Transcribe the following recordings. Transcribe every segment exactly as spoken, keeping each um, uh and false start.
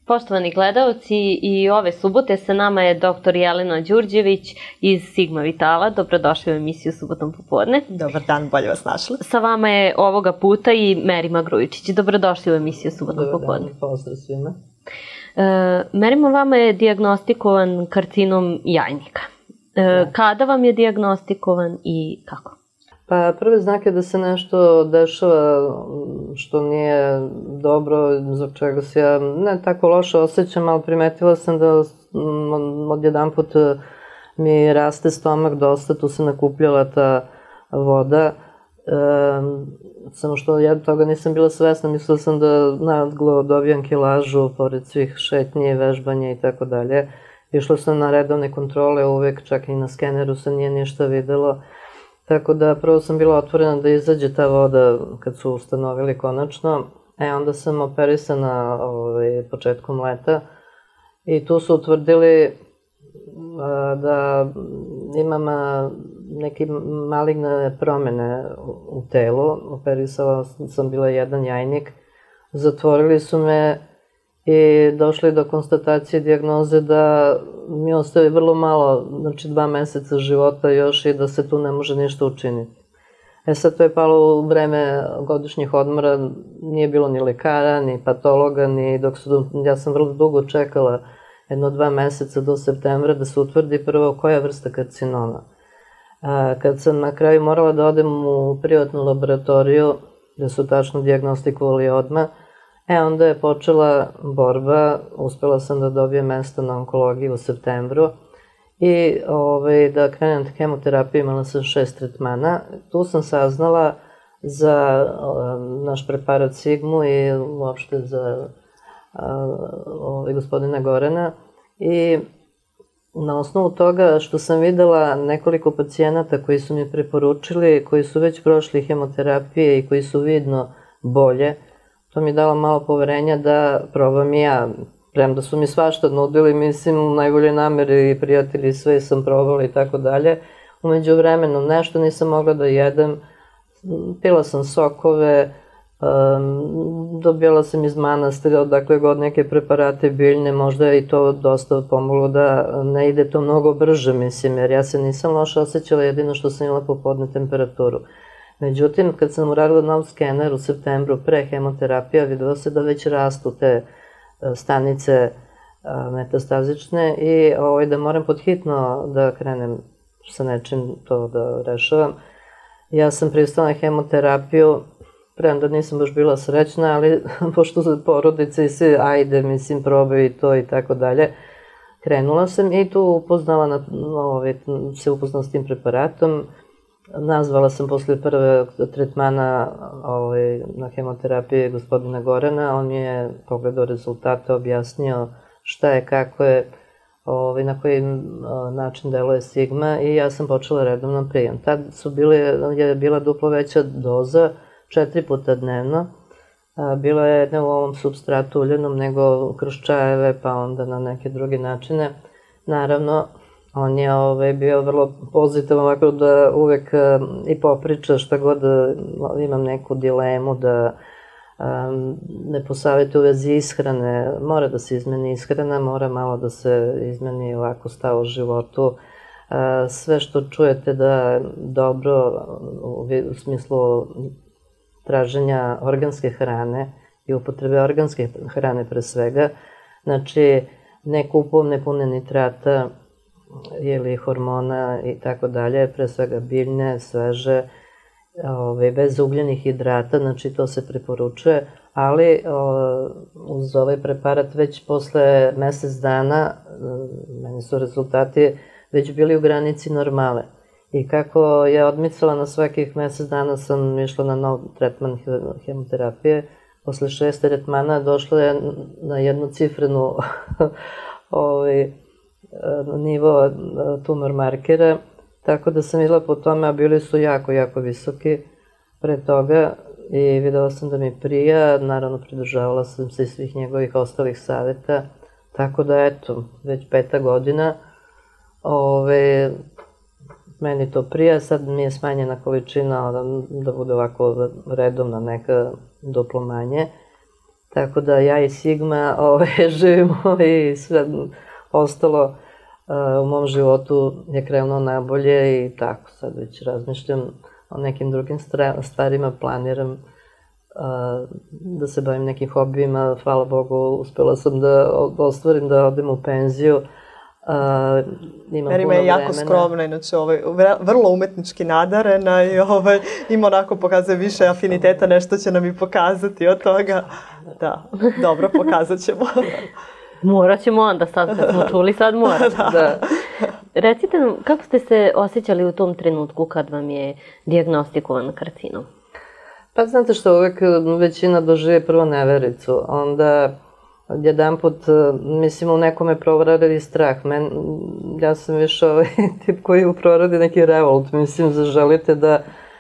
Poštovani gledaoci, i ove subote sa nama je doktor Jelena Đurđević iz Sigma Vitala. Dobrodošli u emisiju Subotom popodne. Dobar dan, bolje vas našli. Sa vama je ovoga puta i Merima Grujičić. Dobrodošli u emisiju Subotom popodne. Dobar dan, pozdrav svima. E, Merima, vama je dijagnostikovan karcinom jajnika. E, kada vam je dijagnostikovan i kako? Pa prvi znak je da se nešto dešava što nije dobro, zbog čega se ja ne tako loše osjećam, ali primetila sam da odjedan put mi raste stomak dosta, tu se nakupljala ta voda. E, samo što ja toga nisam bila svesna, mislila sam da naglo dobijam kilažu pored svih šetnje, vežbanja i tako dalje. Išla sam na redovne kontrole, uvek čak i na skeneru se nije ništa videlo. Tako da prvo sam bila otvorena da izađe ta voda kad su ustanovili konačno. E, onda sam operisana ovaj, početkom leta i tu su utvrdili a, da imam a, neke maligne promene u telu. Operisala sam bila jedan jajnik. Zatvorili su me i došli do konstatacije dijagnoze da mi ostaje vrlo malo, znači dva meseca života još i da se tu ne može ništa učiniti. E sad to je palo u vreme godišnjih odmora, nije bilo ni lekara, ni patologa, ni dok su, ja sam vrlo dugo čekala, jedno dva meseca do septembra da se utvrdi prvo koja vrsta karcinoma. A, kad sam na kraju morala da odem u privatnu laboratoriju, gde su tačno dijagnostikovali odmah, E, onda je počela borba, uspela sam da dobijem mesto na onkologiji u septembru i ovaj, da krenem hemoterapiju, imala sam šest tretmana. Tu sam saznala za um, naš preparat Sigmu i uopšte za uh, ovaj, gospodina Gorana. I na osnovu toga što sam videla nekoliko pacijenata koji su mi preporučili, koji su već prošli hemoterapije i koji su vidno bolje, to mi je dalo malo poverenja da probam i ja. Premda su mi svašta nudili, mislim, u najboljoj nameri i prijatelji sve sam probala i tako dalje. Umeđu vremenu nešto nisam mogla da jedem, pila sam sokove, um, dobijala sam iz manastira, odakle god neke preparate biljne, možda je i to dosta pomoglo da ne ide to mnogo brže, mislim, jer ja se nisam loše osjećala, jedino što sam imala popodne temperaturu. Međutim, kad sam uradila nov skener u septembru pre hemoterapija, videla se da već rastu te stanice metastazične i ovaj, da moram podhitno da krenem sa nečim to da rešavam. Ja sam pristala na hemoterapiju, premda nisam baš bila srećna, ali pošto su porodice i svi, ajde, mislim, probaju i to i tako dalje, krenula sam i tu upoznala, na, ovaj, se upoznala s tim preparatom. Nazvala sam posle prve tretmana ovaj, na hemoterapiji gospodina Gorana, on mi je pogledao rezultate, objasnio šta je, kako je, ovaj, na koji način deluje Sigma i ja sam počela redovno prijem. Tad su bile, je bila duplo veća doza, četiri puta dnevno, bila je ne u ovom supstratu uljenom, nego kroz čajeve, pa onda na neke druge načine. Naravno, on je ovaj, bio vrlo pozitivan, ovako da uvek um, i popriča šta god da imam neku dilemu, da um, ne posavetuje u vezi ishrane. Mora da se izmeni ishrana, mora malo da se izmeni ovako stav u životu. Uh, sve što čujete da je dobro u, u smislu traženja organske hrane i upotrebe organske hrane pre svega, znači ne kupovne pune nitrata, ili hormona i tako dalje, pre svega biljne, sveže, ove, bez ugljenih hidrata, znači to se preporučuje, ali o, uz ovaj preparat već posle mesec dana, meni su rezultati već bili u granici normale. I kako je odmicala na svakih mesec dana sam išla na nov tretman hemoterapije, posle šest tretmana došla je na jednu cifrenu ovaj, nivo tumor markera, tako da sam videla po tome, a bili su jako, jako visoki pre toga i videla sam da mi prija, naravno pridržavala sam se i svih njegovih ostalih saveta, tako da eto, već peta godina, ove, meni to prija, sad mi je smanjena količina da, da bude ovako redovna neka duplo manje, Tako da ja i Sigma ove, živimo i sve ostalo u mom životu je krenulo najbolje i tako sad već razmišljam o nekim drugim stvarima, planiram da se bavim nekim hobijima, hvala Bogu, uspela sam da ostvarim da odem u penziju. Merima je jako skromna, inače vrlo umetnički nadarena i ima onako pokazuje više afiniteta, nešto će nam i pokazati od toga. Da, dobro, pokazat ćemo. Morat ćemo onda, sad kad smo čuli, sad morat. Recite nam, kako ste se osjećali u tom trenutku kad vam je dijagnostikovan karcinom? Pa znate što, uvek većina dožive prvo nevericu, onda jedan put, mislim, u nekome provradili strah. Ja sam više ovaj tip koji proradi neki revolt, mislim, zaželite da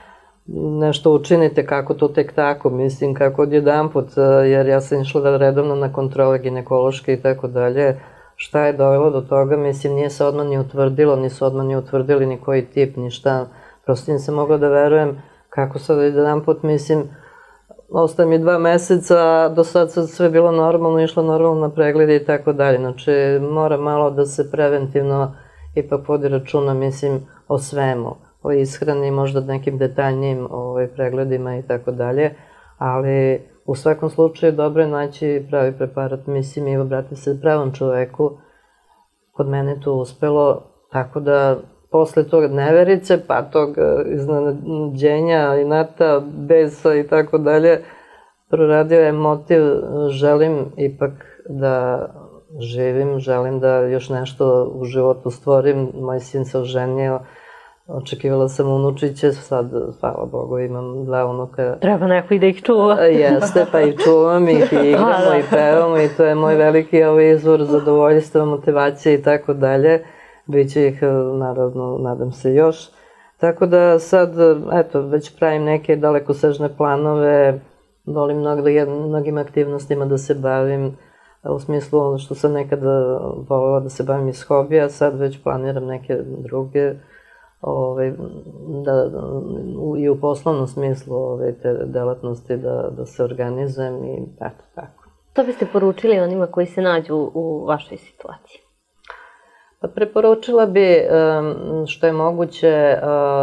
nešto učinite, kako to tek tako, mislim, kako od jedan put, jer ja sam išla redovno na kontrole ginekološke i tako dalje. Šta je dovelo do toga, mislim, nije se odmah ni utvrdilo, nisu odmah ni utvrdili ni koji tip, ni šta. Prosto nisam mogla da verujem kako sad jedan put, mislim, ostaje mi dva meseca, do sad sad sve bilo normalno, išla normalno na preglede i tako dalje. Znači, mora malo da se preventivno ipak vodi računa, mislim, o svemu, o ishrani, možda nekim detaljnijim pregledima i tako dalje, ali u svakom slučaju dobro je naći pravi preparat, mislim, i obrati se pravom čoveku. Kod mene je to uspelo, tako da posle toga neverice, pa tog iznenađenja, inata, besa i tako dalje, proradio je motiv, želim ipak da živim, želim da još nešto u životu stvorim. Moj sin se oženio, očekivala sam unučiće, sad, hvala Bogu, imam dva unuka. Treba neko i da ih čuva. Jeste, pa i čuvam ih i igramo i pevamo i to je moj veliki izvor zadovoljstva, motivacije i tako dalje. Biće ih, naravno, nadam se još. Tako da sad, eto, već pravim neke dalekosežne planove, volim mnogim aktivnostima da se bavim, u smislu ono što sam nekada volela da se bavim iz hobija, sad već planiram neke druge, i u poslovnom smislu te delatnosti da se organizujem i eto tako. Što biste poručili onima koji se nađu u vašoj situaciji? Pa preporučila bi što je moguće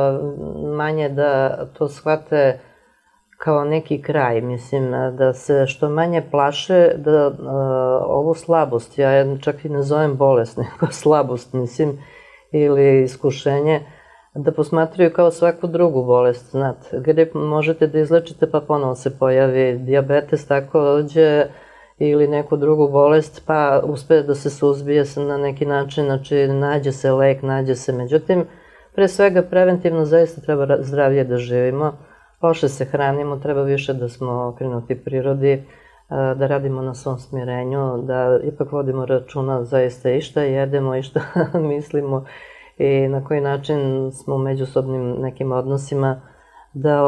manje da to shvate kao neki kraj, mislim, da se što manje plaše da ovu slabost, ja čak i ne zovem bolest, nego slabost, mislim, ili iskušenje, da posmatraju kao svaku drugu bolest, znate, gde možete da izlečite pa ponovo se pojavi dijabetes, takođe, ili neku drugu bolest, pa uspe da se suzbije na neki način, znači nađe se lek, nađe se, međutim, pre svega preventivno zaista treba zdravlje da živimo, loše se hranimo, treba više da smo okrenuti prirodi, da radimo na svom smirenju, da ipak vodimo računa zaista i šta jedemo i šta mislimo i na koji način smo u međusobnim nekim odnosima, da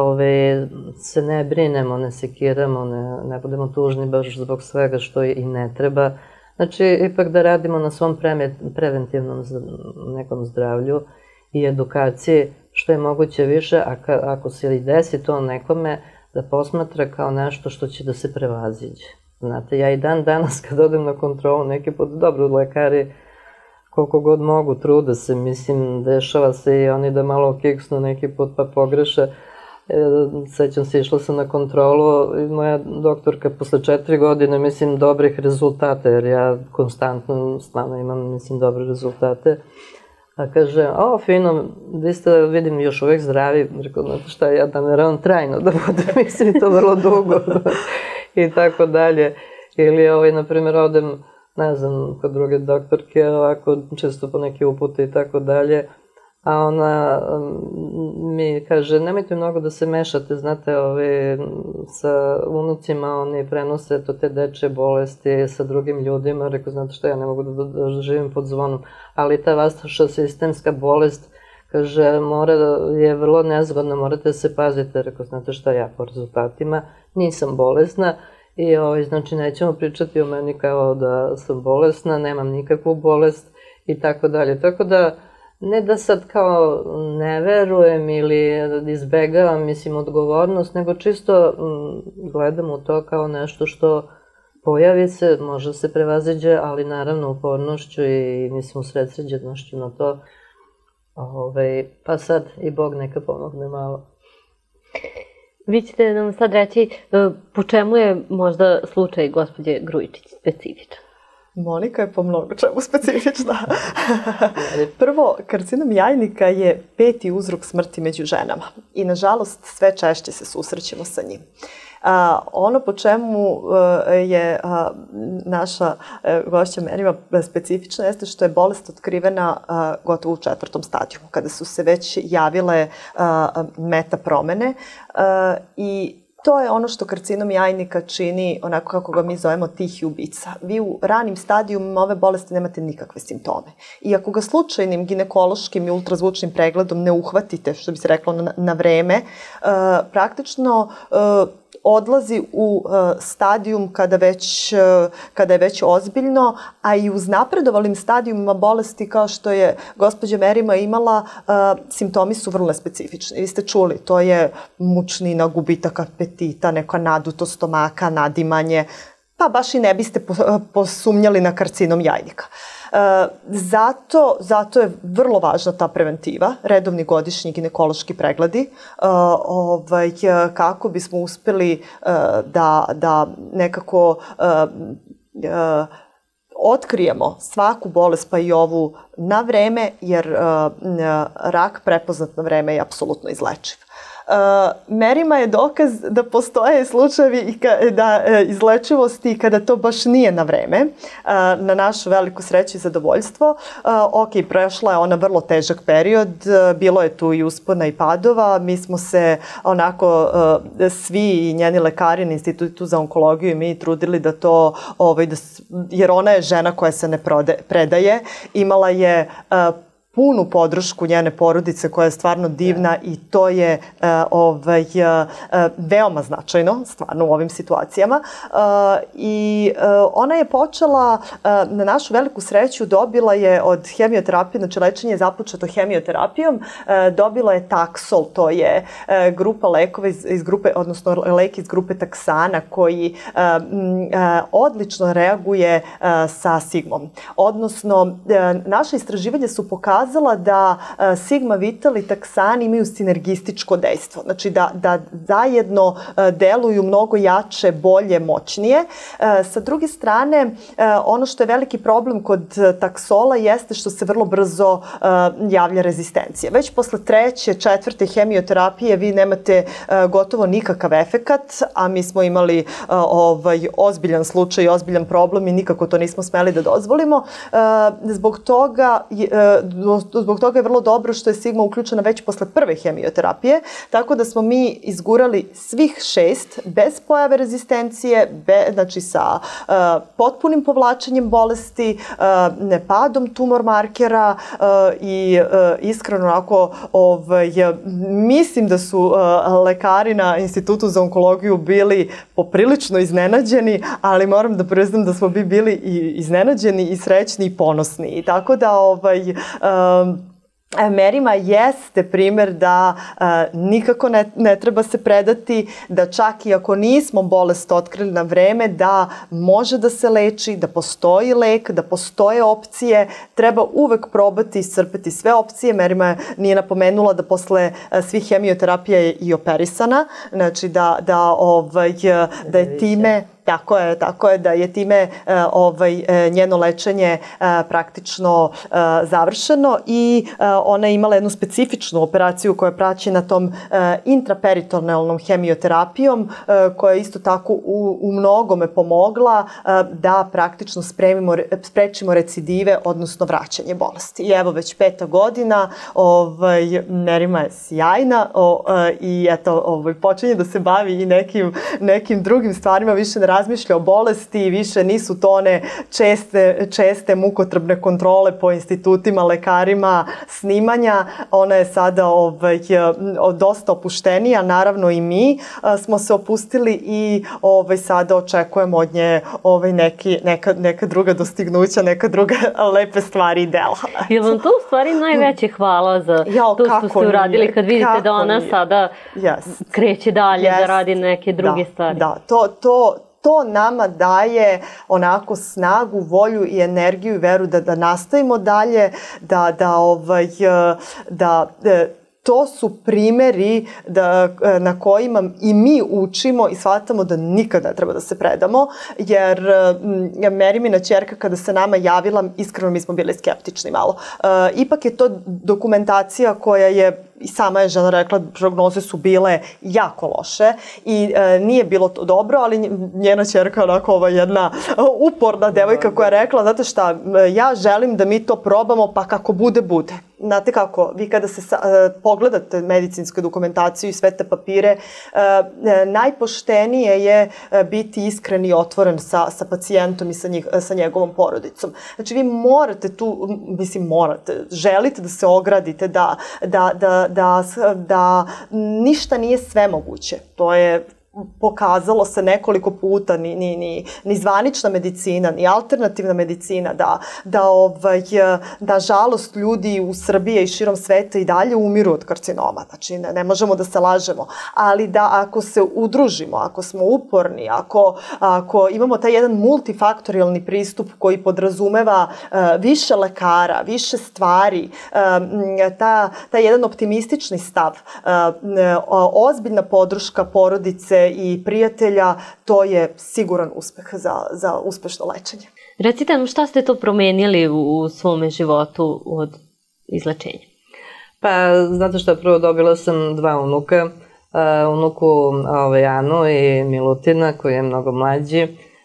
se ne brinemo, ne sekiramo, ne budemo tužni baš zbog svega što i ne treba. Znači, ipak da radimo na svom preventivnom nekom zdravlju i edukaciji što je moguće više, a ako se i desi to nekome, da posmatra kao nešto što će da se prevaziđe. Znate, ja i dan danas kad odem na kontrolu, neki put dobro lekari koliko god mogu, trude se, mislim, dešava se i oni da malo kiksnu neki put pa pogreše. Sećam se, išla sam na kontrolu i moja doktorka posle četiri godine, mislim, dobrih rezultata, jer ja konstantno, stvarno imam, mislim, dobre rezultate. A kaže, o, fino, vi ste, vidim, još uvek zdravi. Rekao, znate šta, ja da ne ravam trajno da bude, mislim, to vrlo dugo. I tako dalje. Ili, na primjer, odem, ne znam, kod druge doktorke, ovako, često po neke upute i tako dalje. A ona mi kaže, nemojte mnogo da se mešate, znate, sa unucima, oni prenose to te dečje bolesti sa drugim ljudima. Rekao, znate šta, ja ne mogu da živim pod zvonom. Ali ta vaša sistemska bolest, kaže, je vrlo nezgodna, morate da se pazite. Rekao, znate šta, ja po rezultatima nisam bolesna i znači nećemo pričati o meni kao da sam bolesna, nemam nikakvu bolest i tako dalje. Tako da, ne da sad kao ne verujem ili izbegavam, mislim, odgovornost, nego čisto gledam u to kao nešto što pojavi se, može se prevaziđe, ali naravno upornošću i mislim usredsređenošću na to. Ove, pa sad i Bog neka pomogne malo. Vi ćete nam sad reći po čemu je možda slučaj gospođe Grujičić specifičan? Monika je po mnogo čemu specifična. Prvo, karcinom jajnika je peti uzrok smrti među ženama i nažalost sve češće se susrećemo sa njim. A, ono po čemu a, je a, naša a, gošća Merima specifična jeste što je bolest otkrivena a, gotovo u četvrtom stadijumu, kada su se već javile a, meta promene a, i to je ono što karcinom jajnika čini, onako kako ga mi zovemo, tihi ubica. Vi u ranim stadijumima ove bolesti nemate nikakve simptome. I ako ga slučajnim ginekološkim i ultrazvučnim pregledom ne uhvatite, što bi se reklo, na, na vreme, uh, praktično uh, odlazi u uh, stadijum kada, već, uh, kada je već ozbiljno, a i uz napredovalim stadijumima bolesti kao što je gospođa Merima imala, uh, simptomi su vrlo specifični. Vi ste čuli, to je mučnina, gubitak apetita, neka nadutost stomaka, nadimanje, pa baš i ne biste posumnjali na karcinom jajnika. E, zato, zato je vrlo važna ta preventiva, redovni godišnji ginekološki pregledi, e, ovaj, kako bismo uspeli e, da, da nekako e, e, otkrijemo svaku bolest, pa i ovu, na vreme, jer e, rak prepoznat na vreme je apsolutno izlečiv. Uh, Merima je dokaz da postoje slučajevi i ka, da, uh, izlečivosti kada to baš nije na vreme, uh, na našu veliku sreću i zadovoljstvo. Uh, ok, prešla je ona vrlo težak period, uh, bilo je tu i uspona i padova, mi smo se onako uh, svi i njeni lekari na Institutu za onkologiju i mi trudili da to, ovaj, da, jer ona je žena koja se ne prode, predaje, imala je uh, punu podršku njene porodice koja je stvarno divna i to je uh, ovaj, uh, veoma značajno stvarno u ovim situacijama. Uh, I uh, ona je počela, uh, na našu veliku sreću, dobila je od hemioterapije, znači lečenje je započeto hemioterapijom, uh, dobila je Taxol, to je uh, grupa lekova iz, iz grupe, odnosno lek iz grupe taksana koji uh, uh, odlično reaguje uh, sa sigmom. Odnosno, uh, naše istraživanje su pokazali da uh, sigma vital i taksan imaju sinergističko dejstvo. Znači da, da zajedno uh, deluju mnogo jače, bolje, moćnije. Uh, sa druge strane, uh, ono što je veliki problem kod taksola jeste što se vrlo brzo uh, javlja rezistencija. Već posle treće, četvrte hemioterapije vi nemate uh, gotovo nikakav efekat, a mi smo imali uh, ovaj, ozbiljan slučaj, ozbiljan problem i nikako to nismo smeli da dozvolimo. Uh, zbog toga uh, Zbog toga je vrlo dobro što je sigma uključena već posle prve hemioterapije, tako da smo mi izgurali svih šest bez pojave rezistencije, be, znači sa uh, potpunim povlačenjem bolesti, uh, padom tumor markera uh, i uh, iskreno ako ovaj, mislim da su uh, lekari na Institutu za onkologiju bili poprilično iznenađeni, ali moram da priznam da smo bi bili i iznenađeni i srećni i ponosni. I tako da ovaj, uh, Merima jeste primer da uh, nikako ne, ne treba se predati, da čak i ako nismo bolest otkrili na vreme, da može da se leči, da postoji lek, da postoje opcije, treba uvek probati iscrpeti sve opcije. Merima nije napomenula da posle uh, svih hemioterapija je i operisana, znači da, da, ovaj, da je time... Tako je, tako je da je time uh, ovaj, uh, njeno lečenje uh, praktično uh, završeno i uh, ona je imala jednu specifičnu operaciju koja je praćena tom uh, intraperitonealnom hemioterapijom uh, koja je isto tako u, u mnogome pomogla uh, da praktično spremimo, sprečimo recidive, odnosno vraćanje bolesti. I evo već peta godina, ovaj, Merima je sjajna o, uh, i eto, ovaj, počinje da se bavi i nekim, nekim drugim stvarima, više ne razmišlja o bolesti, više nisu to one česte, česte mukotrpne kontrole po institutima, lekarima, snimanja. Ona je sada ovaj, dosta opuštenija, naravno i mi a, smo se opustili i ovaj, sada očekujemo od nje ovaj, neki, neka, neka druga dostignuća, neka druga lepe stvari i dela. Je vam to u stvari najveće hvala za jo, to što ste uradili nije, kad vidite da ona nije. sada yes. kreće dalje yes. da radi neke druge da, stvari? Da, to, to to nama daje onako snagu, volju i energiju i veru da, da nastavimo dalje, da, da, ovaj, da, da to su primeri da, na kojima i mi učimo i shvatamo da nikada ne treba da se predamo, jer Merimina ćerka kada se nama javila, iskreno mi smo bili skeptični malo. E, ipak je to dokumentacija koja je, i sama je žena rekla, prognoze su bile jako loše i e, nije bilo to dobro, ali njena ćerka onako ova jedna uporna devojka koja je rekla, znate šta, ja želim da mi to probamo, pa kako bude, bude. Znate kako, vi kada se sa, e, pogledate medicinsku dokumentaciju i sve te papire, e, e, najpoštenije je e, biti iskren i otvoren sa, sa pacijentom i sa, njih, sa njegovom porodicom. Znači vi morate tu, mislim morate, želite da se ogradite, da, da, da, da, da ništa nije svemoguće. To je pokazalo se nekoliko puta, ni, ni, ni, ni zvanična medicina, ni alternativna medicina, da, da, ovaj, da žalost ljudi u Srbiji i širom sveta i dalje umiru od karcinoma. Znači, ne, ne možemo da se lažemo. Ali da ako se udružimo, ako smo uporni, ako, ako imamo taj jedan multifaktorijalni pristup koji podrazumeva uh, više lekara, više stvari, uh, ta, ta jedan optimistični stav, uh, ozbiljna podrška porodice i prijatelja, to je siguran uspeh za, za uspešno lečenje. Recite nam šta ste to promenili u, u svome životu od izlečenja? Pa, znate što, prvo dobila sam dva unuka. Uh, unuku ovaj, Anu i Milutina, koji je mnogo mlađi.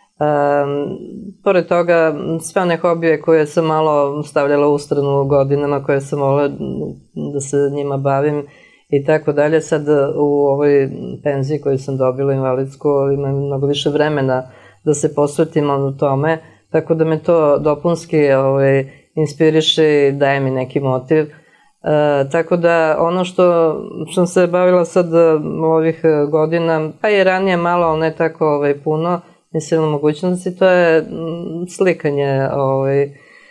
Um, pored toga, sve one hobije koje sam malo stavljala u stranu godinama, koje sam volila da se njima bavim, i tako dalje. Sad u ovoj penziji koju sam dobila invalidsku imam mnogo više vremena da se posvetim o tome, tako da me to dopunski ovaj, inspiriše i daje mi neki motiv. E, tako da ono što sam se bavila sad ovih godina, pa i ranije malo, ali ne tako ovaj, puno, mislim u mogućnosti, to je slikanje. Ovaj,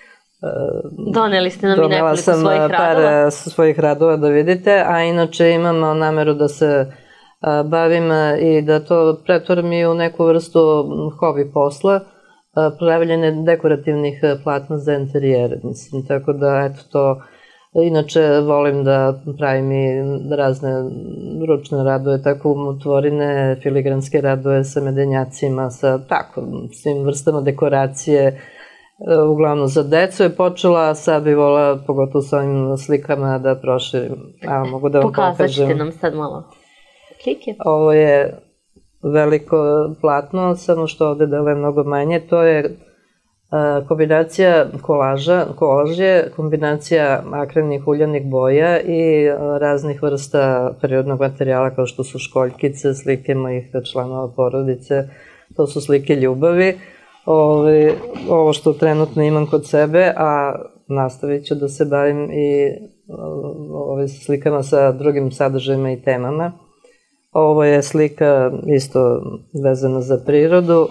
Doneli ste nam i nekoliko svojih radova. Donela sam par svojih radova da vidite, a inače imam nameru da se bavim i da to pretvorim i u neku vrstu hobi posla, pravljenje dekorativnih platna za interijere, mislim, tako da eto to. Inače volim da pravim i razne ručne radove, tako umotvorine, filigranske radove sa medenjacima, sa tako, svim vrstama dekoracije. Uglavnom za decu je počela, sad bi volila, pogotovo s ovim slikama, da proširim. A, mogu da vam pokažem. Pokazat ćete nam sad malo slike. Ovo je veliko platno, samo što ovde dele mnogo manje. To je a, kombinacija kolaža, kolaž je kombinacija akrilnih uljanih boja i a, raznih vrsta periodnog materijala, kao što su školjkice, slike mojih članova porodice, to su slike ljubavi. Ove, ovo što trenutno imam kod sebe, a nastavit ću da se bavim i ove, slikama sa drugim sadržajima i temama. Ovo je slika isto vezana za prirodu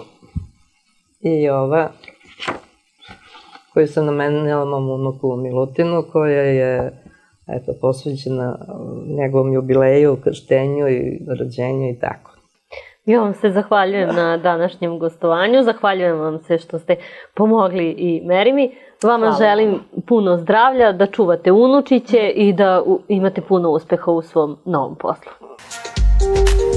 i ova koju sam namenila mom unuku Milutinu, koja je eto, posvećena njegovom jubileju, krštenju i rođenju i tako. Ja vam se zahvaljujem na današnjem gostovanju, zahvaljujem vam se što ste pomogli i Merimi. Vama Hvala. Želim puno zdravlja, da čuvate unučiće i da imate puno uspeha u svom novom poslu.